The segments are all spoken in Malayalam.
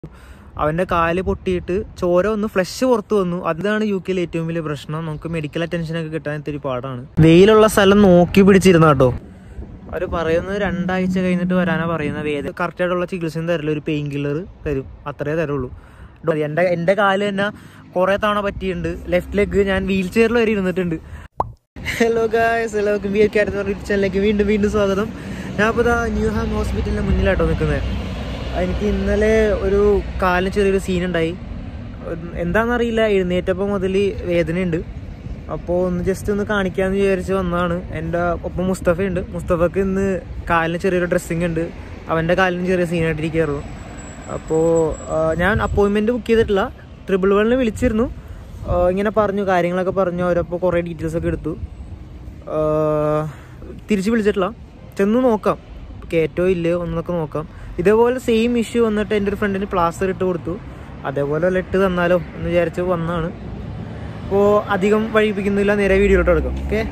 അവൻ്റെ കാല് പൊട്ടിയിട്ട് ചോര ഒന്ന് ഫ്ലഷ് പുറത്ത് വന്നു. അതാണ് UK ഏറ്റവും വലിയ പ്രശ്നം. നമുക്ക് മെഡിക്കൽ അറ്റൻഷനൊക്കെ കിട്ടാൻ ഇത്തിരി പാടാണ്. വെയിലുള്ള സ്ഥലം നോക്കി പിടിച്ചിരുന്ന കേട്ടോ. അവർ പറയുന്നത് 2 ആഴ്ച കഴിഞ്ഞിട്ട് വരാനാണ് പറയുന്നത്. വേദന കറക്റ്റായിട്ടുള്ള ചികിത്സയും തരില്ല, ഒരു പെയിൻ കില്ലർ തരും, അത്രേ തരുള്ളൂ. എൻ്റെ കാല് തന്നെ കുറേ തവണ പറ്റിയിട്ടുണ്ട്. ലെഫ്റ്റ് ലെഗ് ഞാൻ വീൽ ചെയറിൽ വരെ ഇരുന്നിട്ടുണ്ട്. ഹലോ ഗായ്സ്, എല്ലാവർക്കും ചാനലിലേക്ക് വീണ്ടും സ്വാഗതം. ഞാനിപ്പോൾ ന്യൂഹാം ഹോസ്പിറ്റലിൻ്റെ മുന്നിലാട്ടോ നിൽക്കുന്നത്. എനിക്ക് ഇന്നലെ ഒരു കാലിന് ചെറിയൊരു സീനുണ്ടായി. എന്താണെന്നറിയില്ല, എഴുന്നേറ്റപ്പോൾ മുതൽ വേദനയുണ്ട്. അപ്പോൾ ജസ്റ്റ് ഒന്ന് കാണിക്കാമെന്ന് വിചാരിച്ച് വന്നതാണ്. എൻ്റെ ഒപ്പം മുസ്തഫയുണ്ട്. മുസ്തഫക്ക് ഇന്ന് കാലിന് ചെറിയൊരു ഡ്രസ്സിങ് ഉണ്ട്. അവൻ്റെ കാലിന് ചെറിയ സീനായിട്ടിരിക്കുകയായിരുന്നു. അപ്പോൾ ഞാൻ അപ്പോയിൻമെൻറ്റ് ബുക്ക് ചെയ്തിട്ടില്ല. 111 വിളിച്ചിരുന്നു. ഇങ്ങനെ പറഞ്ഞു, കാര്യങ്ങളൊക്കെ പറഞ്ഞു. അവരപ്പോൾ കുറേ ഡീറ്റെയിൽസൊക്കെ എടുത്തു. തിരിച്ച് വിളിച്ചിട്ടില്ല. ചെന്ന് നോക്കാം, കയറ്റോ ഇല്ലയോ എന്നൊക്കെ നോക്കാം. ഇതേപോലെ സെയിം ഇഷ്യൂ വന്നിട്ട് എൻ്റെ ഒരു ഫ്രണ്ടിന് പ്ലാസ്റ്റർ ഇട്ട് കൊടുത്തു. അതേപോലെ ഇട്ട് തന്നാലോ എന്ന് വിചാരിച്ച് വന്നതാണ്. അപ്പോൾ അധികം വഴിപ്പിക്കുന്നില്ല, നേരെ വീഡിയോയിലോട്ട് എടുക്കാം. ഓക്കെ,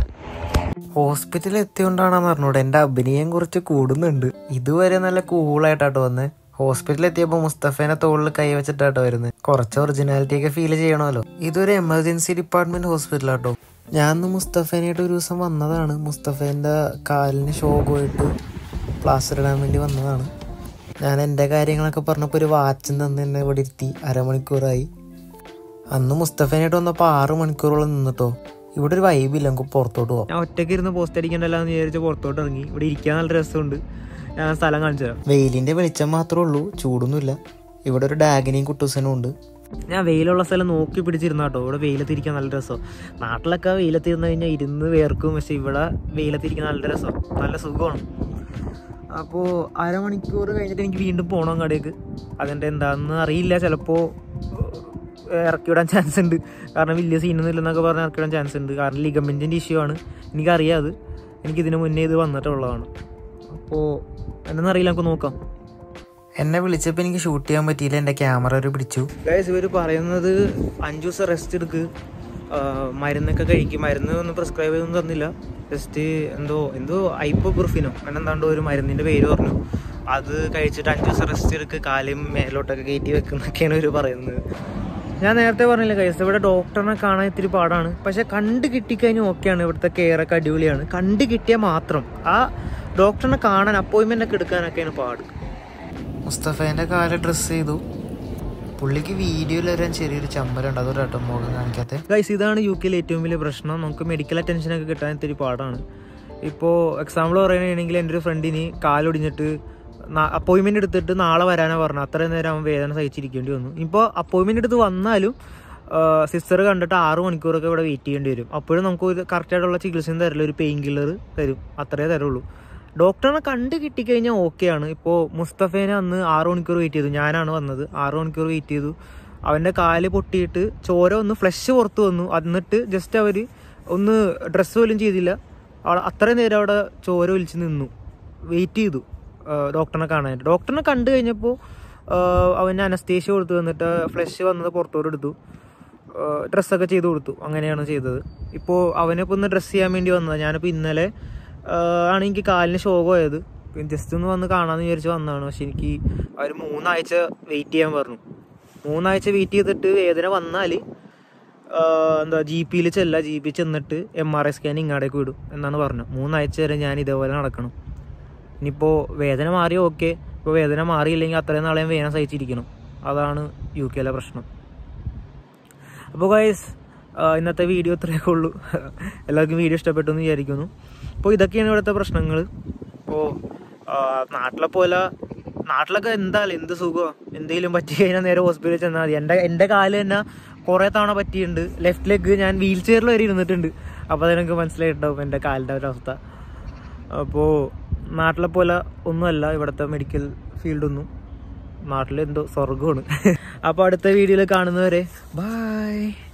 ഹോസ്പിറ്റലിൽ എത്തിയോണ്ടാണെന്ന് പറഞ്ഞൂടെ എൻ്റെ അഭിനയം കുറച്ച് കൂടുന്നുണ്ട്. ഇതുവരെ നല്ല കൂളായിട്ടാട്ടോ വന്നത്. ഹോസ്പിറ്റലിൽ എത്തിയപ്പോൾ മുസ്തഫേനെ തോളിൽ കൈവച്ചിട്ടാട്ടോ വരുന്നത്. കുറച്ച് ഒറിജിനാലിറ്റി ഒക്കെ ഫീൽ ചെയ്യണമല്ലോ. ഇതൊരു എമർജൻസി ഡിപ്പാർട്ട്മെന്റ് ഹോസ്പിറ്റലാട്ടോ. ഞാൻ മുസ്തഫേനായിട്ട് ഒരു ദിവസം വന്നതാണ്. മുസ്തഫേൻ്റെ കാലിന് ഷോക്കായിട്ട് പ്ലാസ്റ്റർ ഇടാൻ വേണ്ടി വന്നതാണ്. ഞാൻ എൻ്റെ കാര്യങ്ങളൊക്കെ പറഞ്ഞപ്പോൾ ഒരു വാച്ചും തന്ന് എന്നെ ഇവിടെ ഇരുത്തി. അരമണിക്കൂറായി. അന്ന് മുസ്തഫേനായിട്ട് വന്നപ്പോൾ 6 മണിക്കൂറോളം നിന്നിട്ടോ. ഇവിടെ ഒരു വൈബില്ല, നമുക്ക് പുറത്തോട്ട് പോകാം. ഞാൻ ഒറ്റയ്ക്ക് ഇരുന്ന് പോസ്റ്റ് അടിക്കണ്ടല്ലോ എന്ന് വിചാരിച്ച് പുറത്തോട്ട് ഇറങ്ങി. ഇവിടെ ഇരിക്കാൻ നല്ല രസമുണ്ട്. ഞാൻ സ്ഥലം കാണിച്ചു തരാം. വെയിലിൻ്റെ വെളിച്ചം മാത്രമേ ഉള്ളൂ, ചൂടൊന്നുമില്ല. ഇവിടെ ഒരു ഡാഗിനിയും കുട്ടൂസനും ഉണ്ട്. ഞാൻ വെയിലുള്ള സ്ഥലം നോക്കി പിടിച്ചിരുന്ന കേട്ടോ. ഇവിടെ വെയിലത്തിരിക്കാൻ നല്ല രസമാണ്. നാട്ടിലൊക്കെ വെയിലത്തിരുന്ന് കഴിഞ്ഞാൽ ഇരുന്ന് വേർക്കും. പക്ഷെ ഇവിടെ വെയിലത്തിരിക്കാൻ നല്ല രസം, നല്ല സുഖമാണ്. അപ്പോൾ അരമണിക്കൂർ കഴിഞ്ഞിട്ട് എനിക്ക് വീണ്ടും പോകണം കടയ്ക്ക്. അതിൻ്റെ എന്താണെന്ന് അറിയില്ല. ചിലപ്പോൾ ഇറക്കിവിടാൻ ചാൻസ് ഉണ്ട്. കാരണം വലിയ സീനൊന്നും ഇല്ലെന്നൊക്കെ പറഞ്ഞ് ഇറക്കിവിടാൻ ചാൻസ് ഉണ്ട്. കാരണം ലിഗമെൻറ്റിൻ്റെ ഇഷ്യൂ ആണ്. എനിക്കറിയാം, എനിക്കിതിന് മുന്നേ ഇത് വന്നിട്ടുള്ളതാണ്. അപ്പോൾ എന്താണെന്നറിയില്ല, നമുക്ക് നോക്കാം. എന്നെ വിളിച്ചപ്പോൾ എനിക്ക് ഷൂട്ട് ചെയ്യാൻ പറ്റിയില്ല. എൻ്റെ ക്യാമറ ഒരു പിടിച്ചു. ഗൈസ്, ഇവർ പറയുന്നത് 5 ദിവസം റെസ്റ്റ് എടുക്ക്, മരുന്നൊക്കെ കഴിക്കും. മരുന്ന് ഒന്നും പ്രിസ്ക്രൈബ് ചെയ്തൊന്നും തന്നില്ല. ജസ്റ്റ് എന്തോ ഐപ്പോബ്രൂഫിനോ എന്താണ്ടോ ഒരു മരുന്നിൻ്റെ പേര് പറഞ്ഞു. അത് കഴിച്ചിട്ട് 5 ദിവസം റെസ്റ്റ് എടുക്ക്, കാലും മേലോട്ടൊക്കെ കയറ്റി വെക്കുന്നൊക്കെയാണ് ഇവർ പറയുന്നത്. ഞാൻ നേരത്തെ പറഞ്ഞില്ല ഗൈസ്, ഇവിടെ ഡോക്ടറിനെ കാണാൻ ഇത്തിരി പാടാണ്. പക്ഷെ കണ്ട് കിട്ടിക്കഴിഞ്ഞാൽ ഓക്കെയാണ്. ഇവിടുത്തെ കെയറൊക്കെ അടിപൊളിയാണ്. കണ്ട് കിട്ടിയാൽ മാത്രം. ആ ഡോക്ടറിനെ കാണാൻ അപ്പോയിൻമെൻ്റ് ഒക്കെ എടുക്കാനൊക്കെയാണ് പാട്. മുസ്തഫേൻ്റെ കാല് ഡ്രസ്സ് ചെയ്തു. പുള്ളിക്ക് വീഡിയോയിൽ വരാൻ ചെറിയൊരു ചമ്മലുണ്ട്. അതൊരു കേട്ടോ മുഖം കാണിക്കാത്ത. ഗൈസ്, ഇതാണ് UK ഏറ്റവും വലിയ പ്രശ്നം. നമുക്ക് മെഡിക്കൽ അറ്റൻഷനൊക്കെ കിട്ടാൻ ഇത്തിരി പാടാണ്. ഇപ്പോൾ എക്സാമ്പിൾ പറയുകയാണെങ്കിൽ എൻ്റെ ഒരു ഫ്രണ്ടിന് കാലൊടിഞ്ഞിട്ട് അപ്പോയിൻമെൻ്റ് എടുത്തിട്ട് നാളെ വരാനാണ് പറഞ്ഞത്. അത്രയും നേരം അവൻ വേദന സഹിച്ചിരിക്കേണ്ടി വന്നു. ഇപ്പോൾ അപ്പോയിൻമെൻ്റ് എടുത്ത് വന്നാലും സിസ്റ്റർ കണ്ടിട്ട് 6 മണിക്കൂറൊക്കെ ഇവിടെ വെയിറ്റ് ചെയ്യേണ്ടി വരും. അപ്പോഴും നമുക്ക് ഒരു കറക്റ്റായിട്ടുള്ള ചികിത്സയും തരില്ല, ഒരു പെയിൻ കില്ലർ തരും, അത്രേ തരുള്ളൂ. ഡോക്ടറിനെ കണ്ട് കിട്ടിക്കഴിഞ്ഞാൽ ഓക്കെയാണ്. ഇപ്പോൾ മുസ്തഫേനെ അന്ന് 6 മണിക്കൂർ വെയിറ്റ് ചെയ്തു. ഞാനാണ് വന്നത്. 6 മണിക്കൂർ വെയിറ്റ് ചെയ്തു. അവൻ്റെ കാല് പൊട്ടിയിട്ട് ചോര ഒന്ന് ഫ്ലഷ് പുറത്ത് വന്നു. എന്നിട്ട് ജസ്റ്റ് അവർ ഒന്ന് ഡ്രസ്സ് പോലും ചെയ്തില്ല. അത്രയും നേരം അവിടെ ചോര ഒലിച്ച് നിന്നു, വെയിറ്റ് ചെയ്തു ഡോക്ടറിനെ കാണാനായിട്ട്. ഡോക്ടറിനെ കണ്ടു കഴിഞ്ഞപ്പോൾ അവന് അനസ്തേഷ്യ കൊടുത്തു. എന്നിട്ട് ഫ്ലഷ് വന്നത് പുറത്തോട്ട് എടുത്തു, ഡ്രസ്സൊക്കെ ചെയ്ത് കൊടുത്തു. അങ്ങനെയാണ് ചെയ്തത്. ഇപ്പോൾ അവനിപ്പോൾ ഒന്ന് ഡ്രസ്സ് ചെയ്യാൻ വേണ്ടി വന്നതാണ്. ഞാനിപ്പോൾ ഇന്നലെ ആണ് എനിക്ക് കാലിന് ഷോക്കായത്. ജസ്റ്റ് ഒന്ന് വന്ന് കാണാമെന്ന് വിചാരിച്ച് വന്നതാണ്. പക്ഷെ എനിക്ക് അവർ 3 ആഴ്ച വെയിറ്റ് ചെയ്യാൻ പറഞ്ഞു. 3 ആഴ്ച വെയിറ്റ് ചെയ്തിട്ട് വേദന വന്നാൽ GPയിൽ GP ചെന്നിട്ട് MRI സ്കാനിങ് ഇങ്ങോട്ടേക്ക് വിടും എന്നാണ് പറഞ്ഞു. 3 ആഴ്ച വരെ ഞാൻ ഇതേപോലെ നടക്കണം. ഇനിയിപ്പോൾ വേദന മാറിയോ ഓക്കെ. ഇപ്പോൾ വേദന മാറിയില്ലെങ്കിൽ അത്രയും നാളെ വേദന സഹിച്ചിരിക്കണം. അതാണ് UKയിലെ പ്രശ്നം. അപ്പോൾ ഗൈസ്, ഇന്നത്തെ വീഡിയോ ഇത്രയൊക്കെ ഉള്ളൂ. എല്ലാവർക്കും വീഡിയോ ഇഷ്ടപ്പെട്ടു എന്ന് വിചാരിക്കുന്നു. അപ്പോൾ ഇതൊക്കെയാണ് ഇവിടുത്തെ പ്രശ്നങ്ങൾ. ഇപ്പോൾ നാട്ടിലൊക്കെ എന്ത് സുഖമാണ്. എന്തെങ്കിലും പറ്റി കഴിഞ്ഞാൽ നേരെ ഹോസ്പിറ്റലിൽ ചെന്നാൽ മതി. എൻ്റെ കാല് തന്നെ കുറേ തവണ പറ്റിയിട്ടുണ്ട്. ലെഫ്റ്റ് ലെഗ് ഞാൻ വീൽ ചെയറിൽ വരെ ഇരുന്നിട്ടുണ്ട്. അപ്പോൾ അതെനിക്ക് മനസ്സിലായിട്ടുണ്ടാവും എൻ്റെ കാലിൻ്റെ ഒരവസ്ഥ. അപ്പോൾ നാട്ടിലെ പോലെ ഒന്നുമല്ല ഇവിടുത്തെ മെഡിക്കൽ ഫീൽഡൊന്നും. നാട്ടിലെന്തോ സ്വർഗമാണ്. അപ്പോൾ അടുത്ത വീഡിയോയിൽ കാണുന്നവരെ ബൈ.